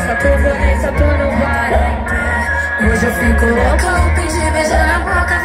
Só por bonita tu não vai. Hoje eu fico louca, eu pedi beijo na boca.